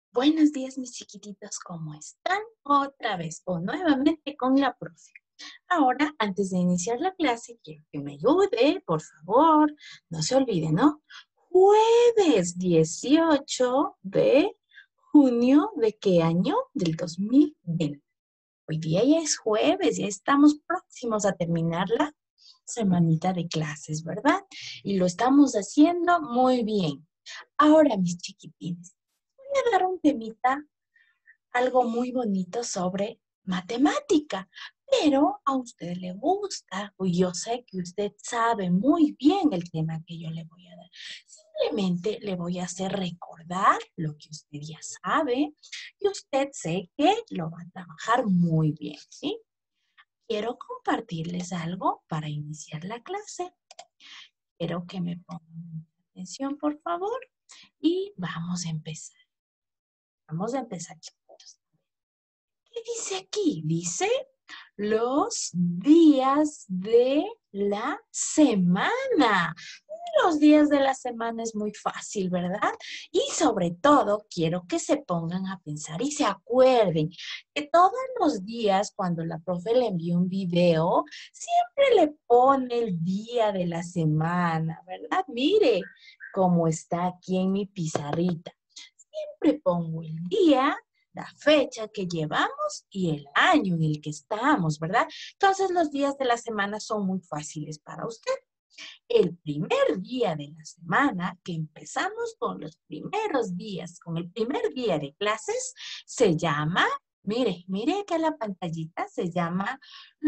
Buenos días, mis chiquititos, ¿cómo están? Otra vez o nuevamente con la profe. Ahora, antes de iniciar la clase, quiero que me ayude, por favor. No se olvide, ¿no? Jueves 18 de junio, ¿de qué año? Del 2020. Hoy día ya es jueves, ya estamos próximos a terminar la semanita de clases, ¿verdad? Y lo estamos haciendo muy bien. Ahora, mis chiquitines, voy a dar un temita algo muy bonito sobre matemática, pero a usted le gusta, y yo sé que usted sabe muy bien el tema que yo le voy a dar. Simplemente le voy a hacer recordar lo que usted ya sabe y usted sé que lo va a trabajar muy bien, ¿sí? Quiero compartirles algo para iniciar la clase. Quiero que me pongan atención, por favor, y vamos a empezar. Vamos a empezar, chicos. ¿Qué dice aquí? Dice los días de la semana. Los días de la semana es muy fácil, ¿verdad? Y sobre todo, quiero que se pongan a pensar y se acuerden que todos los días, cuando la profe le envía un video, siempre le pone el día de la semana, ¿verdad? Mire cómo está aquí en mi pizarrita. Siempre pongo el día, la fecha que llevamos y el año en el que estamos, ¿verdad? Entonces los días de la semana son muy fáciles para usted. El primer día de la semana, que empezamos con los primeros días, con el primer día de clases, se llama, mire acá la pantallita, se llama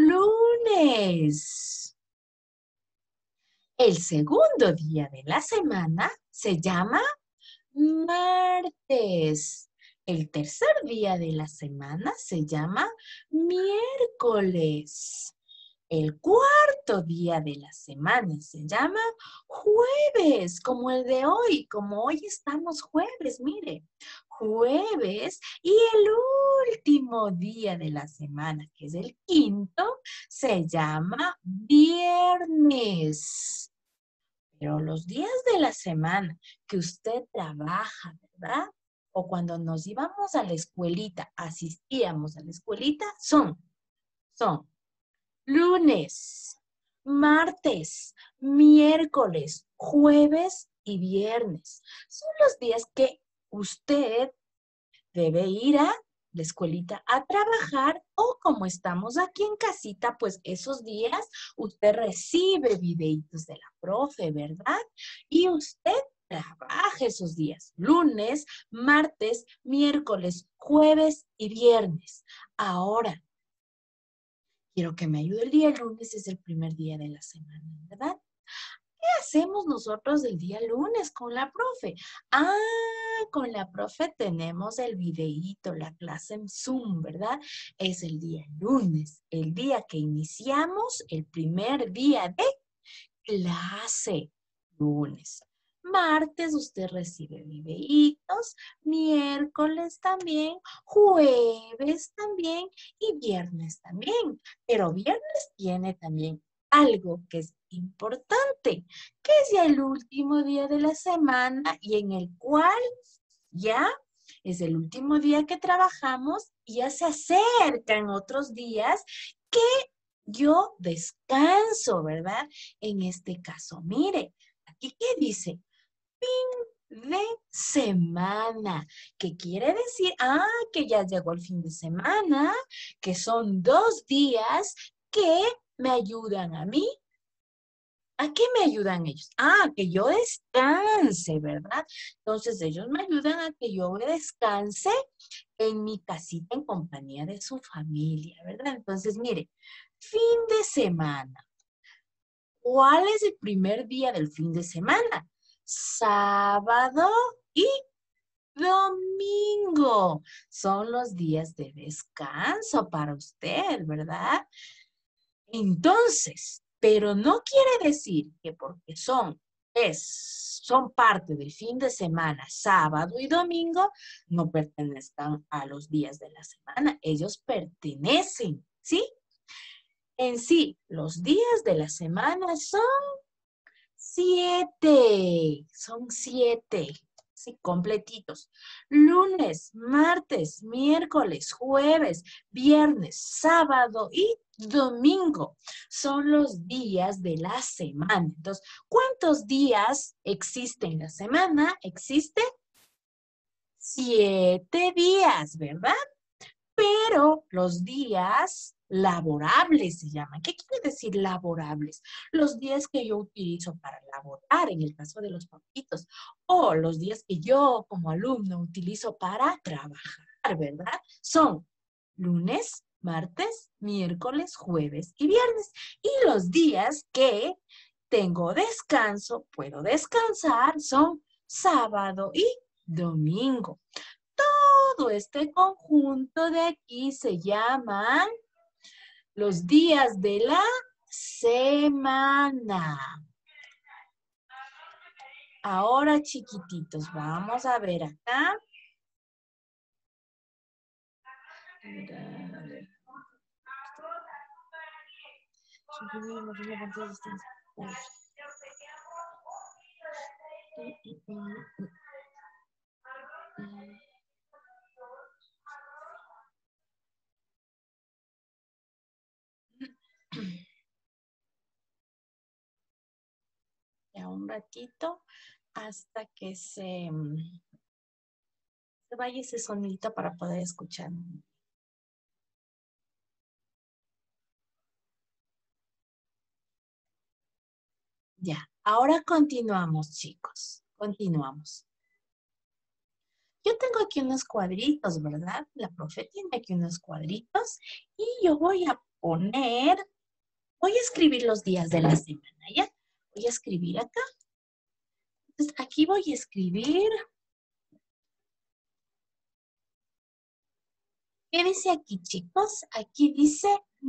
lunes. El segundo día de la semana se llama martes. El tercer día de la semana se llama miércoles. El cuarto día de la semana se llama jueves, como el de hoy, como hoy estamos jueves, mire, jueves. Y el último día de la semana, que es el quinto, se llama viernes. Pero los días de la semana que usted trabaja, ¿verdad? O cuando nos íbamos a la escuelita, asistíamos a la escuelita, son lunes, martes, miércoles, jueves y viernes. Son los días que usted debe ir a la escuelita a trabajar o como estamos aquí en casita, pues esos días usted recibe videitos de la profe, ¿verdad? Y usted trabaja esos días, lunes, martes, miércoles, jueves y viernes. Ahora, quiero que me ayude el día lunes, es el primer día de la semana, ¿verdad? ¿Qué hacemos nosotros el día lunes con la profe? Ah, con la profe tenemos el videíto, la clase en Zoom, ¿verdad? Es el día lunes, el día que iniciamos, el primer día de clase, lunes. Martes usted recibe videitos, miércoles también, jueves también y viernes también. Pero viernes tiene también algo que es importante, que es ya el último día de la semana y en el cual ya es el último día que trabajamos y ya se acercan otros días que yo descanso, ¿verdad? En este caso, mire, aquí qué dice, fin de semana, que quiere decir, que ya llegó el fin de semana, que son 2 días que me ayudan a mí. ¿A qué me ayudan ellos? Que yo descanse, ¿verdad? Entonces ellos me ayudan a que yo descanse en mi casita en compañía de su familia, ¿verdad? Entonces, mire, fin de semana. ¿Cuál es el primer día del fin de semana? Sábado y domingo. Son los días de descanso para usted, ¿verdad? Entonces, pero no quiere decir que porque son parte del fin de semana, sábado y domingo, no pertenezcan a los días de la semana. Ellos pertenecen, ¿sí? En sí, los días de la semana son 7. Son 7. Sí, completitos. Lunes, martes, miércoles, jueves, viernes, sábado y domingo. Son los días de la semana. Entonces, ¿cuántos días existen en la semana? Existe 7 días, ¿verdad? Pero los días laborables se llaman. ¿Qué quiere decir laborables? Los días que yo utilizo para laborar, en el caso de los papitos, o los días que yo como alumno utilizo para trabajar, ¿verdad? Son lunes, martes, miércoles, jueves y viernes. Y los días que tengo descanso, puedo descansar, son sábado y domingo. Todo este conjunto de aquí se llaman los días de la semana. Ahora, chiquititos, vamos a ver acá. Ya un ratito hasta que se vaya ese sonidito para poder escuchar. Ya, ahora continuamos, chicos. Continuamos. Yo tengo aquí unos cuadritos, ¿verdad? La profe tiene aquí unos cuadritos y yo voy a escribir los días de la semana, ¿ya? Voy a escribir acá. Entonces, aquí voy a escribir. ¿Qué dice aquí, chicos? Aquí dice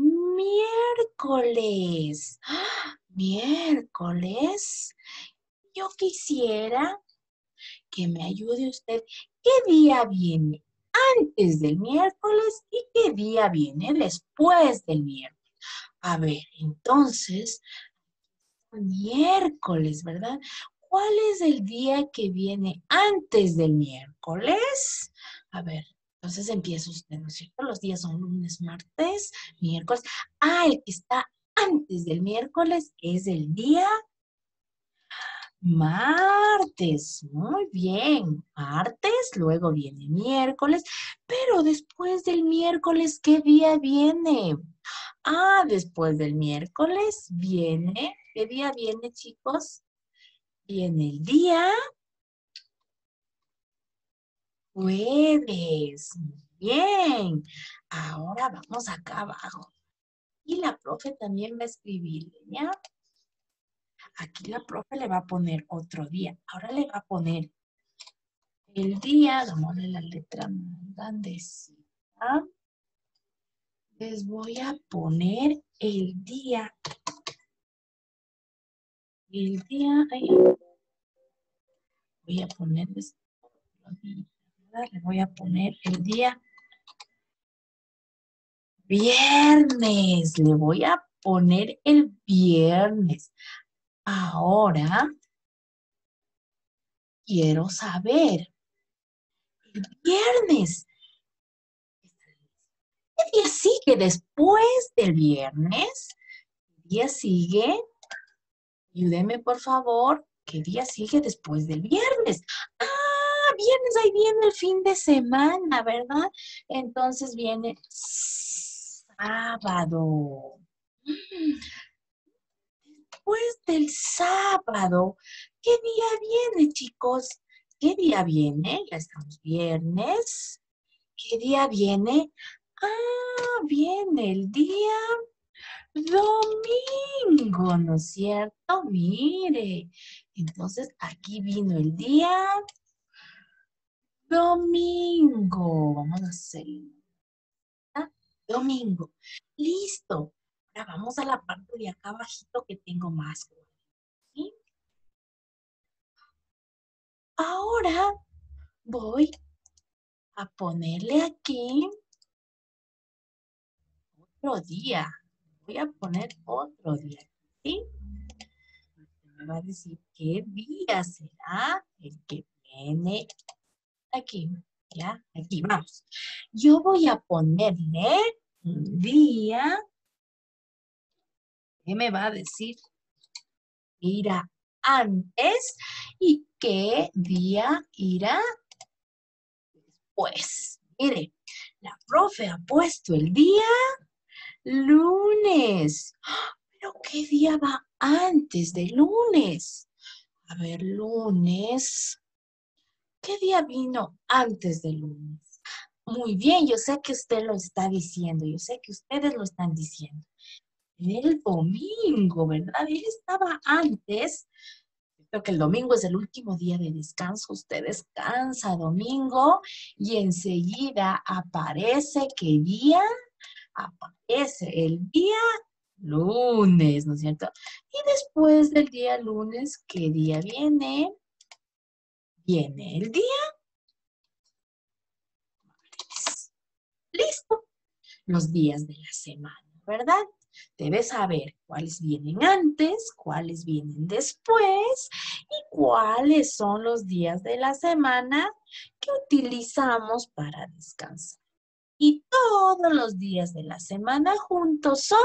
miércoles. ¡Ah! Miércoles. Yo quisiera que me ayude usted. ¿Qué día viene antes del miércoles y qué día viene después del miércoles? A ver, entonces, miércoles, ¿verdad? ¿Cuál es el día que viene antes del miércoles? A ver, entonces empieza usted, ¿no es cierto? Los días son lunes, martes, miércoles. Ah, el que está antes del miércoles es el día martes. Muy bien. Martes, luego viene miércoles, pero después del miércoles, ¿qué día viene? Ah, después del miércoles viene, ¿qué día viene, chicos? Viene el día jueves. Bien. Ahora vamos acá abajo. Y la profe también va a escribirle, ¿ya? Aquí la profe le va a poner otro día. Ahora le va a poner el día, dámosle la letra más grandecita. Les voy a poner el día. El día, ay, voy a ponerles, le voy a poner el día viernes. Le voy a poner el viernes. Ahora quiero saber, el viernes, ¿qué día sigue después del viernes? ¿Qué día sigue? Ayúdeme, por favor. ¿Qué día sigue después del viernes? Ah, viernes, ahí viene el fin de semana, ¿verdad? Entonces viene sábado. Después del sábado, ¿qué día viene, chicos? ¿Qué día viene? Ya estamos viernes. ¿Qué día viene? Ah, viene el día domingo, ¿no es cierto? Mire, entonces aquí vino el día domingo. Vamos a hacer domingo. Listo. Ahora vamos a la parte de acá abajito que tengo más. ¿Sí? Ahora voy a ponerle aquí otro día. Voy a poner otro día. ¿Sí? Me va a decir qué día será el que viene aquí, ¿ya? Aquí, vamos. Yo voy a ponerle un día. ¿Qué me va a decir? Irá antes y qué día irá después. Mire, la profe ha puesto el día lunes. ¡Ah! ¿Pero qué día va antes de lunes? A ver, lunes. ¿Qué día vino antes de lunes? Muy bien, yo sé que usted lo está diciendo, yo sé que ustedes lo están diciendo. El domingo, ¿verdad? Él estaba antes. Creo que el domingo es el último día de descanso. Usted descansa domingo y enseguida aparece ¿qué día? Aparece el día lunes, ¿no es cierto? Y después del día lunes, ¿qué día viene? Viene el día. Listo. Los días de la semana, ¿verdad? Debes saber cuáles vienen antes, cuáles vienen después y cuáles son los días de la semana que utilizamos para descansar. Y todos los días de la semana juntos son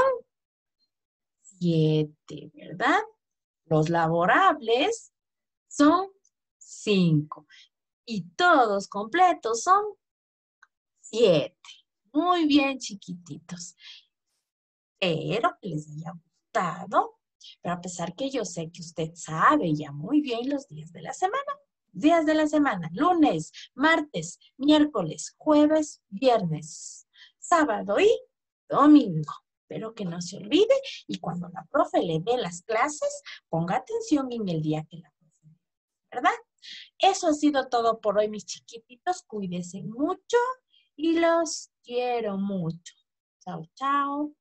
7, ¿verdad? Los laborables son 5 y todos completos son 7. Muy bien, chiquititos. Espero que les haya gustado, pero a pesar que yo sé que usted sabe ya muy bien los días de la semana. Días de la semana, lunes, martes, miércoles, jueves, viernes, sábado y domingo. Espero que no se olvide y cuando la profe le dé las clases, ponga atención en el día que la profe dé, ¿verdad? Eso ha sido todo por hoy, mis chiquititos. Cuídense mucho y los quiero mucho. Chao, chao.